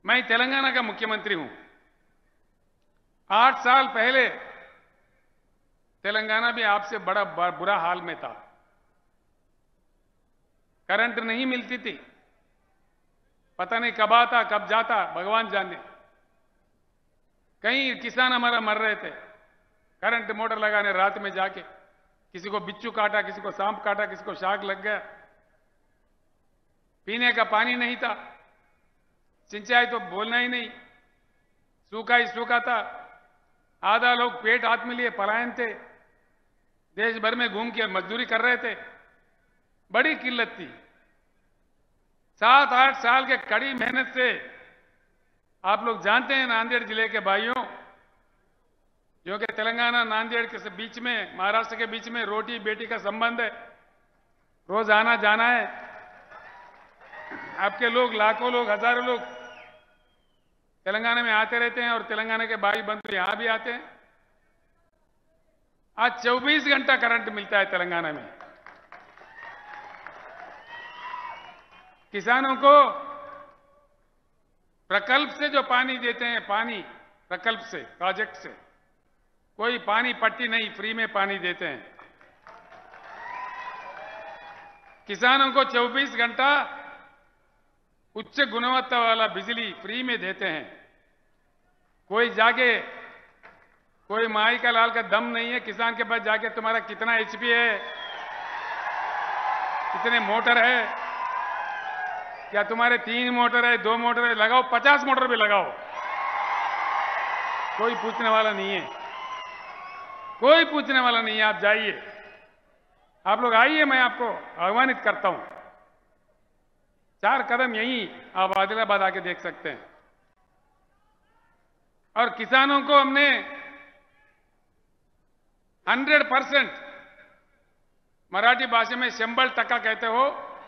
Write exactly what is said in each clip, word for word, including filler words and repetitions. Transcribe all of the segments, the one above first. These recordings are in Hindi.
मैं तेलंगाना का मुख्यमंत्री हूं। आठ साल पहले तेलंगाना भी आपसे बड़ा बुरा हाल में था। करंट नहीं मिलती थी, पता नहीं कब आता कब जाता, भगवान जाने। कई किसान हमारा मर रहे थे करंट मोटर लगाने रात में जाके। किसी को बिच्छू काटा, किसी को सांप काटा, किसी को शाक लग गया। पीने का पानी नहीं था, सिंचाई तो बोलना ही नहीं, सूखा ही सूखा था। आधा लोग पेट हाथ में लिए पलायन थे, देश भर में घूम के मजदूरी कर रहे थे। बड़ी किल्लत थी। सात आठ साल के कड़ी मेहनत से आप लोग जानते हैं, नांदेड़ जिले के भाइयों, जो कि तेलंगाना नांदेड़ के बीच में, महाराष्ट्र के बीच में रोटी बेटी का संबंध है, रोज आना जाना है। आपके लोग, लाखों लोग, हजारों लोग तेलंगाना में आते रहते हैं और तेलंगाना के भाई बंधु यहां भी आते हैं। आज चौबीस घंटा करंट मिलता है तेलंगाना में। किसानों को प्रकल्प से जो पानी देते हैं, पानी प्रकल्प से, प्रोजेक्ट से, कोई पानी पट्टी नहीं, फ्री में पानी देते हैं। किसानों को चौबीस घंटा उच्च गुणवत्ता वाला बिजली फ्री में देते हैं। कोई जाके, कोई माई का लाल का दम नहीं है किसान के पास जाके तुम्हारा कितना एचपी है, कितने मोटर है, क्या तुम्हारे तीन मोटर है, दो मोटर है, लगाओ, पचास मोटर भी लगाओ, कोई पूछने वाला नहीं है। कोई पूछने वाला नहीं है। आप जाइए, आप लोग आइए, मैं आपको आह्वानित करता हूं। चार कदम यहीं आप आदिलाबाद आके देख सकते हैं। और किसानों को हमने हंड्रेड परसेंट, मराठी भाषा में शंबल टक्का कहते हो,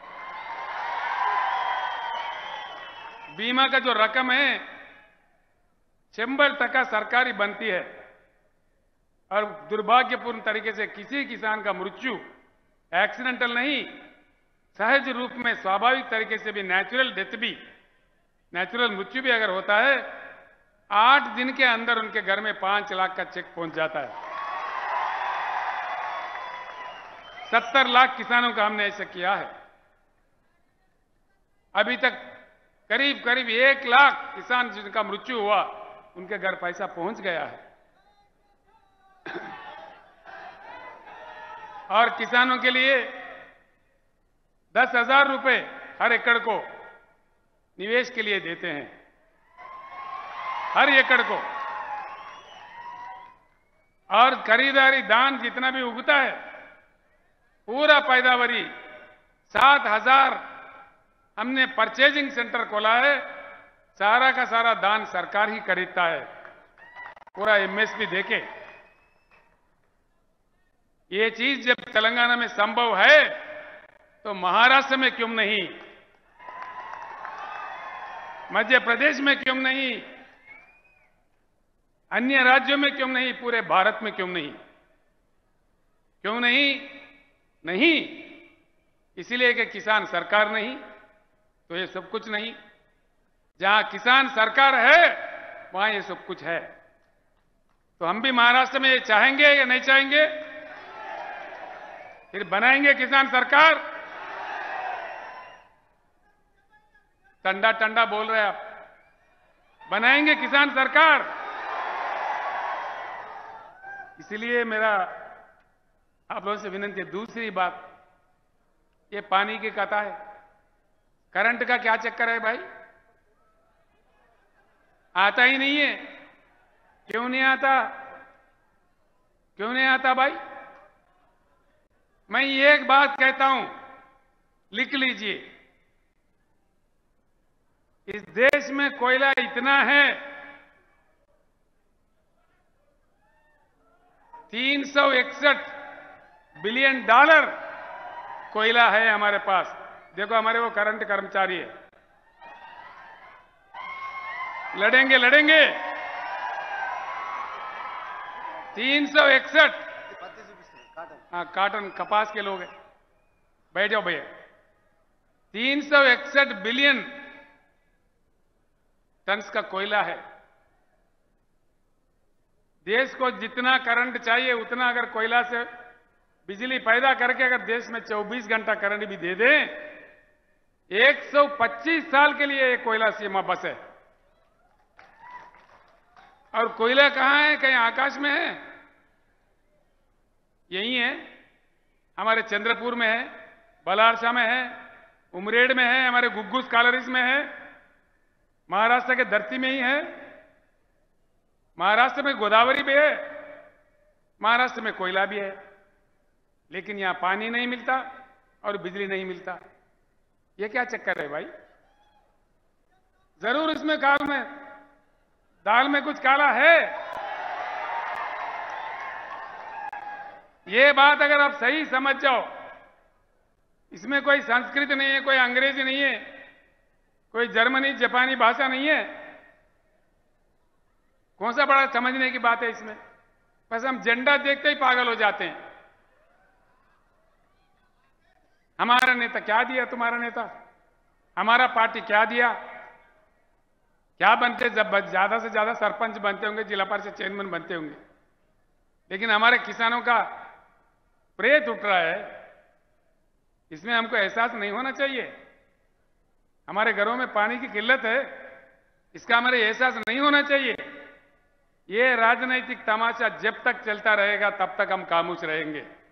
बीमा का जो रकम है शंबल टक्का सरकारी बनती है। और दुर्भाग्यपूर्ण तरीके से किसी किसान का मृत्यु एक्सीडेंटल नहीं, सहज रूप में, स्वाभाविक तरीके से भी, नेचुरल डेथ भी, नेचुरल मृत्यु भी अगर होता है, आठ दिन के अंदर उनके घर में पांच लाख का चेक पहुंच जाता है। सत्तर लाख किसानों का हमने ऐसा किया है। अभी तक करीब करीब एक लाख किसान जिनका मृत्यु हुआ, उनके घर पैसा पहुंच गया है। और किसानों के लिए दस हजार रुपए हर एकड़ को निवेश के लिए देते हैं, हर एकड़ को। और खरीदारी दान जितना भी उगता है, पूरा पैदावारी, सात हजार हमने परचेजिंग सेंटर खोला है, सारा का सारा दान सरकार ही खरीदता है, पूरा एमएसपी देके। ये चीज जब तेलंगाना में संभव है तो महाराष्ट्र में क्यों नहीं, मध्य प्रदेश में क्यों नहीं, अन्य राज्यों में क्यों नहीं, पूरे भारत में क्यों नहीं? क्यों नहीं? नहीं इसलिए कि किसान सरकार नहीं तो ये सब कुछ नहीं। जहां किसान सरकार है वहां ये सब कुछ है। तो हम भी महाराष्ट्र में ये चाहेंगे या नहीं चाहेंगे? फिर बनाएंगे किसान सरकार? टंडा टंडा बोल रहे आप, बनाएंगे किसान सरकार? इसलिए मेरा आप लोगों से विनती है। दूसरी बात, ये पानी की कथा है, करंट का क्या चक्कर है भाई? आता ही नहीं है। क्यों नहीं आता? क्यों नहीं आता भाई? मैं एक बात कहता हूं, लिख लीजिए। इस देश में कोयला इतना है, तीन सौ इकसठ बिलियन डॉलर कोयला है हमारे पास। देखो हमारे वो करंट कर्मचारी है, लड़ेंगे लड़ेंगे। तीन सौ इकसठ, हाँ काटन कपास के लोग हैं, बैठ जाओ भैया। तीन सौ इकसठ बिलियन टन्स का कोयला है। देश को जितना करंट चाहिए उतना अगर कोयला से बिजली पैदा करके अगर देश में चौबीस घंटा करंट भी दे दें, एक सौ पच्चीस साल के लिए ये कोयला सीमा बस है। और कोयला कहां है? कहीं आकाश में है? यही है, हमारे चंद्रपुर में है, बलारसा में है, उमरेड में है, हमारे गुग्गुस कालरिस में है, महाराष्ट्र के धरती में ही है। महाराष्ट्र में गोदावरी भी है, महाराष्ट्र में कोयला भी है, लेकिन यहां पानी नहीं मिलता और बिजली नहीं मिलता। ये क्या चक्कर है भाई? जरूर इसमें काल में दाल में कुछ काला है। ये बात अगर आप सही समझ जाओ, इसमें कोई संस्कृत नहीं है, कोई अंग्रेजी नहीं है, कोई जर्मनी जापानी भाषा नहीं है। कौन सा बड़ा समझने की बात है इसमें? बस हम झंडा देखते ही पागल हो जाते हैं। हमारा नेता क्या दिया? तुम्हारा नेता हमारा पार्टी क्या दिया? क्या बनते? जब ज्यादा से ज्यादा सरपंच बनते होंगे, जिला परिषद चेयरमैन बनते होंगे, लेकिन हमारे किसानों का प्रेत उठ रहा है। इसमें हमको एहसास नहीं होना चाहिए? हमारे घरों में पानी की किल्लत है, इसका हमारे एहसास नहीं होना चाहिए? ये राजनीतिक तमाशा जब तक चलता रहेगा तब तक हम खामोश रहेंगे।